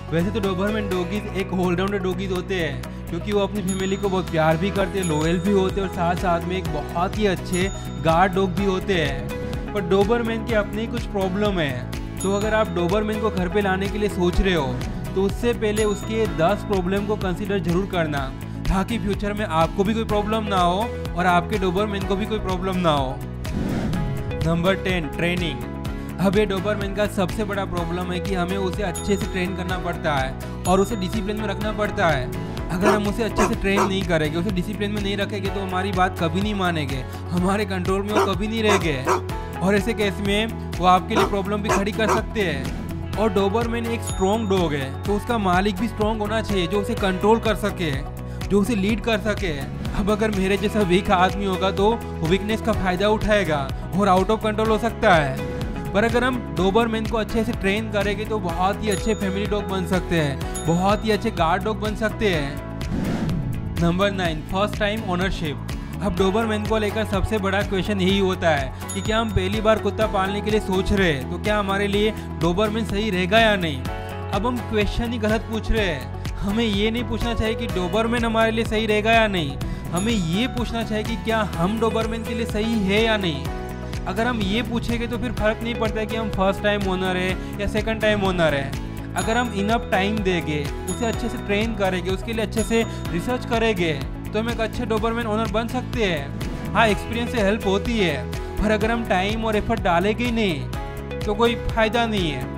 वैसे तो Doberman doggies एक ऑलराउंडर डॉगीज होते हैं, क्योंकि वो अपनी फैमिली को बहुत प्यार भी करते हैं, लॉयल भी होते हैं और साथ साथ में एक बहुत ही अच्छे गार्ड डॉग भी होते हैं। पर डोबरमैन के अपने कुछ प्रॉब्लम है। तो अगर आप डोबरमैन को घर पे लाने के लिए सोच रहे हो तो उससे पहले उसके 10 प्रॉब्लम को कंसीडर जरूर करना, ताकि फ्यूचर में आपको भी कोई प्रॉब्लम ना हो और आपके डोबरमैन को भी कोई प्रॉब्लम ना हो। Number 10, training. अब ये डोबरमैन का सबसे बड़ा प्रॉब्लम है कि हमें उसे अच्छे से ट्रेन करना पड़ता है और उसे डिसिप्लिन में रखना पड़ता है। अगर हम उसे अच्छे से ट्रेन नहीं करेंगे, उसे डिसिप्लिन में नहीं रखेंगे तो हमारी बात कभी नहीं मानेंगे, हमारे कंट्रोल में वो कभी नहीं रहेंगे और ऐसे केस में वो आपके लिए प्रॉब्लम भी खड़ी कर सकते हैं। और डोबरमैन एक स्ट्रॉन्ग डॉग है, तो उसका मालिक भी स्ट्रॉन्ग होना चाहिए जो उसे कंट्रोल कर सके, जो उसे लीड कर सके। अब अगर मेरे जैसा वीक आदमी होगा तो वीकनेस का फायदा उठाएगा और आउट ऑफ कंट्रोल हो सकता है। पर अगर हम डोबरमैन को अच्छे से ट्रेन करेंगे तो बहुत ही अच्छे फैमिली डॉग बन सकते हैं, बहुत ही अच्छे गार्ड डॉग बन सकते हैं। Number 9, first time ownership. अब डोबरमैन को लेकर सबसे बड़ा क्वेश्चन यही होता है कि क्या हम पहली बार कुत्ता पालने के लिए सोच रहे हैं तो क्या हमारे लिए डोबरमैन सही रहेगा या नहीं। अब हम क्वेश्चन ही गलत पूछ रहे हैं। हमें ये नहीं पूछना चाहिए कि डोबरमैन हमारे लिए सही रहेगा या नहीं, हमें ये पूछना चाहिए कि क्या हम डोबरमैन के लिए सही है या नहीं। अगर हम ये पूछेंगे तो फिर फर्क नहीं पड़ता है कि हम फर्स्ट टाइम ओनर है या सेकंड टाइम ओनर है। अगर हम इनफ टाइम देंगे, उसे अच्छे से ट्रेन करेंगे, उसके लिए अच्छे से रिसर्च करेंगे तो हम एक अच्छे डोबरमैन ओनर बन सकते हैं। हाँ, एक्सपीरियंस से हेल्प होती है, पर अगर हम टाइम और एफर्ट डालेंगे ही नहीं तो कोई फायदा नहीं है।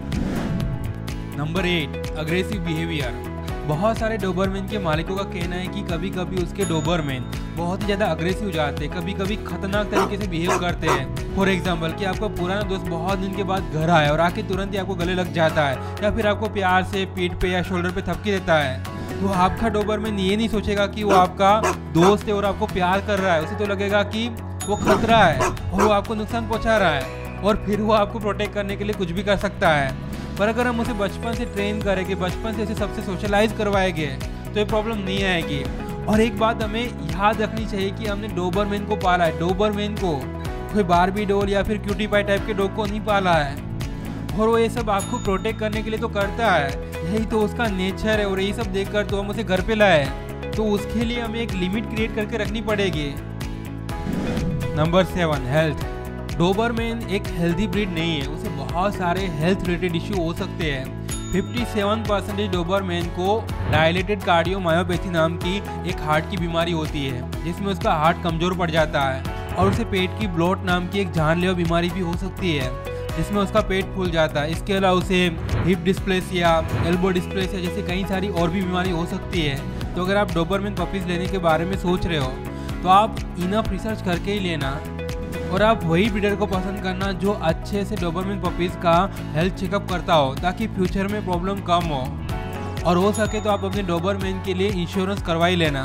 Number 8, aggressive behaviour. बहुत सारे डोबरमैन के मालिकों का कहना है कि कभी कभी उसके डोबरमैन बहुत ही ज़्यादा अग्रेसिव हो जाते हैं, कभी कभी खतरनाक तरीके से बिहेव करते हैं। फॉर एग्जाम्पल कि आपका पुराना दोस्त बहुत दिन के बाद घर आया और आके तुरंत ही आपको गले लग जाता है या फिर आपको प्यार से पीठ पे या शोल्डर पे थपकी देता है, तो आपका डोबरमैन ये नहीं सोचेगा कि वो आपका दोस्त है और आपको प्यार कर रहा है। उसे तो लगेगा कि वो खतरा है और वो आपको नुकसान पहुंचा रहा है और फिर वो आपको प्रोटेक्ट करने के लिए कुछ भी कर सकता है। पर अगर हम उसे बचपन से ट्रेन करेंगे, बचपन से इसे सबसे सोशलाइज करवाएंगे तो ये प्रॉब्लम नहीं आएगी। और एक बात हमें याद रखनी चाहिए कि हमने डोबरमैन को पाला है, डोबरमैन को कोई बारबी डॉल या फिर क्यूटी पाई टाइप के डॉग को नहीं पाला है। और वो ये सब आपको प्रोटेक्ट करने के लिए तो करता है, यही तो उसका नेचर है और यही सब देखकर तो हम उसे घर पे लाए, तो उसके लिए हमें एक लिमिट क्रिएट करके रखनी पड़ेगी। Number 7, health. डोबरमैन एक हेल्दी ब्रीड नहीं है, उसे बहुत सारे हेल्थ रिलेटेड इश्यू हो सकते हैं। 57% डोबरमैन को डायलेटेड कार्डियोमायोपैथी नाम की एक हार्ट की बीमारी होती है, जिसमें उसका हार्ट कमजोर पड़ जाता है और उसे पेट की ब्लॉट नाम की एक जानलेवा बीमारी भी हो सकती है, जिसमें उसका पेट फूल जाता है। इसके अलावा उसे हिप डिस्प्लेसिया, एल्बो डिस्प्लेसिया जैसे कई सारी और भी बीमारी हो सकती है। तो अगर आप डोबरमैन पपीज लेने के बारे में सोच रहे हो तो आप इनफ रिसर्च करके ही लेना और आप वही ब्रीडर को पसंद करना जो अच्छे से डोबरमैन पपीज का हेल्थ चेकअप करता हो, ताकि फ्यूचर में प्रॉब्लम कम हो और हो सके तो आप अपने डोबरमैन के लिए इंश्योरेंस करवा ही लेना।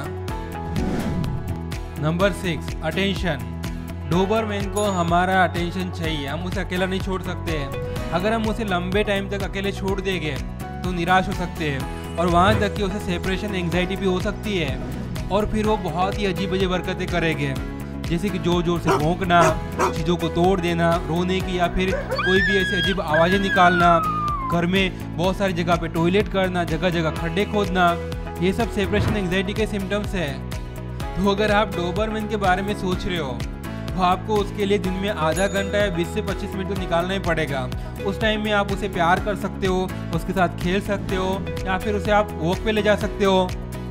Number 6, attention. डोबरमैन को हमारा अटेंशन चाहिए, हम उसे अकेला नहीं छोड़ सकते हैं। अगर हम उसे लंबे टाइम तक अकेले छोड़ देंगे तो निराश हो सकते हैं और वहाँ तक कि उसे सेपरेशन एंग्जाइटी भी हो सकती है और फिर वो बहुत ही अजीब अजीब हरकतें करेंगे, जैसे कि जोर जोर से भौंकना, चीज़ों को तोड़ देना, रोने की या फिर कोई भी ऐसी अजीब आवाज़ें निकालना, घर में बहुत सारी जगह पे टॉयलेट करना, जगह जगह खड्डे खोदना, ये सब सेपरेशन एंग्जाइटी के सिम्टम्स है। तो अगर आप डोबरमैन के बारे में सोच रहे हो तो आपको उसके लिए दिन में आधा घंटा या 20 से 25 मिनट तो निकालना ही पड़ेगा। उस टाइम में आप उसे प्यार कर सकते हो, उसके साथ खेल सकते हो या फिर उसे आप वॉक पे ले जा सकते हो।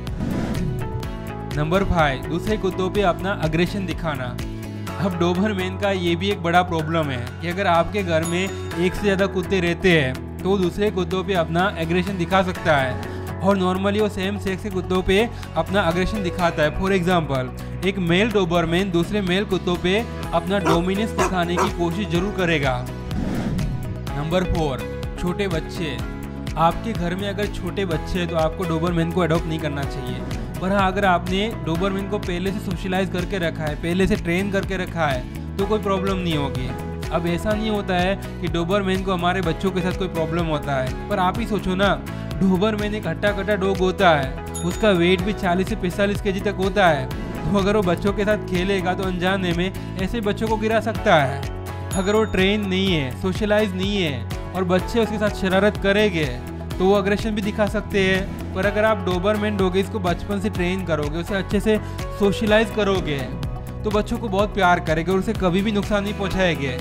नंबर 5, दूसरे कुत्तों पे अपना अग्रेशन दिखाना। अब डोबरमैन का ये भी एक बड़ा प्रॉब्लम है कि अगर आपके घर में एक से ज़्यादा कुत्ते रहते हैं तो वो दूसरे कुत्तों पे अपना एग्रेशन दिखा सकता है और नॉर्मली वो सेम सेक्स के कुत्तों पे अपना अग्रेशन दिखाता है। फॉर एग्जांपल, एक मेल डोबरमैन दूसरे मेल कुत्तों पे अपना डोमिनेंस दिखाने की कोशिश जरूर करेगा। नंबर 4, छोटे बच्चे। आपके घर में अगर छोटे बच्चे हैं तो आपको डोबरमैन को अडॉप्ट नहीं करना चाहिए। पर हाँ, अगर आपने डोबरमैन को पहले से सोशलाइज करके रखा है, पहले से ट्रेन करके रखा है तो कोई प्रॉब्लम नहीं होगी। अब ऐसा नहीं होता है कि डोबरमैन को हमारे बच्चों के साथ कोई प्रॉब्लम होता है, पर आप ही सोचो ना, डोबरमैन एक हट्टा कट्टा डॉग होता है, उसका वेट भी 40 से 45 केजी तक होता है। तो अगर वो बच्चों के साथ खेलेगा तो अनजाने में ऐसे बच्चों को गिरा सकता है। अगर वो ट्रेन नहीं है, सोशलाइज नहीं है और बच्चे उसके साथ शरारत करेंगे तो वो अग्रेशन भी दिखा सकते हैं। पर अगर आप डोबरमैन डॉगीज को बचपन से ट्रेन करोगे, उसे अच्छे से सोशलाइज करोगे, तो बच्चों को बहुत प्यार करेंगे और उसे कभी भी नुकसान नहीं पहुंचाएंगे।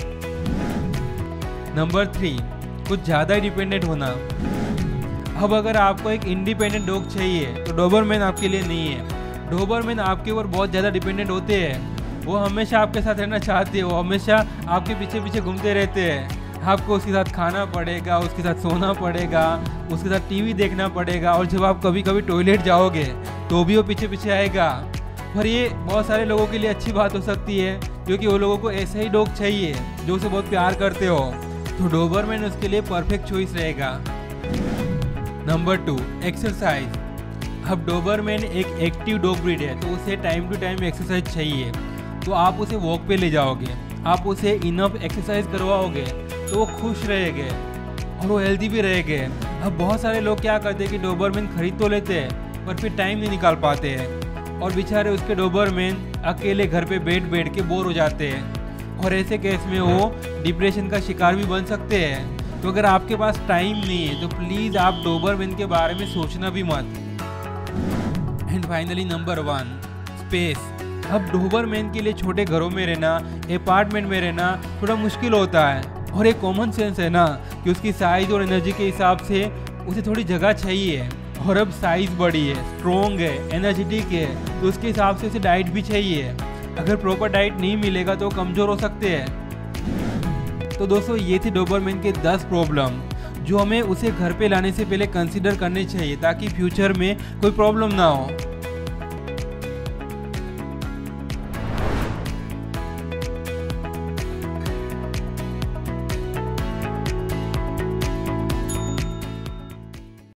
नंबर 3, कुछ ज़्यादा डिपेंडेंट होना। अब अगर आपको एक इंडिपेंडेंट डॉग चाहिए तो डोबरमैन आपके लिए नहीं है। डोबरमैन आपके ऊपर बहुत ज़्यादा डिपेंडेंट होते हैं। वो हमेशा आपके साथ रहना चाहते हैं, वो हमेशा आपके पीछे पीछे घूमते रहते हैं। आपको उसके साथ खाना पड़ेगा, उसके साथ सोना पड़ेगा, उसके साथ टीवी देखना पड़ेगा, और जब आप कभी कभी टॉयलेट जाओगे तो भी वो पीछे पीछे आएगा। पर ये बहुत सारे लोगों के लिए अच्छी बात हो सकती है, क्योंकि वो लोगों को ऐसा ही डॉग चाहिए जो उसे बहुत प्यार करते हो, तो डोबरमैन उसके लिए परफेक्ट चॉइस रहेगा। Number 2, exercise. अब डोबरमैन एक एक्टिव डॉग ब्रीड है, तो उसे टाइम टू टाइम एक्सरसाइज चाहिए। तो आप उसे वॉक पे ले जाओगे, आप उसे इनफ एक्सरसाइज करवाओगे, तो वो खुश रहेंगे और वो हेल्दी भी रहेंगे। अब बहुत सारे लोग क्या करते हैं कि डोबरमैन खरीद तो लेते हैं पर फिर टाइम नहीं निकाल पाते हैं, और बेचारे उसके डोबरमैन अकेले घर पे बैठ के बोर हो जाते हैं, और ऐसे केस में वो डिप्रेशन का शिकार भी बन सकते हैं। तो अगर आपके पास टाइम नहीं है तो प्लीज़ आप डोबरमैन के बारे में सोचना भी मत। And finally number 1, space. अब डोबरमैन के लिए छोटे घरों में रहना, अपार्टमेंट में रहना थोड़ा मुश्किल होता है, और एक कॉमन सेंस है ना कि उसकी साइज और एनर्जी के हिसाब से उसे थोड़ी जगह चाहिए। और अब साइज बड़ी है, स्ट्रॉन्ग है, एनर्जेटिक है, तो उसके हिसाब से उसे डाइट भी चाहिए। अगर प्रॉपर डाइट नहीं मिलेगा तो कमज़ोर हो सकते हैं। तो दोस्तों, ये थे डोबरमैन के 10 प्रॉब्लम जो हमें उसे घर पे लाने से पहले कंसीडर करने चाहिए, ताकि फ्यूचर में कोई प्रॉब्लम ना हो।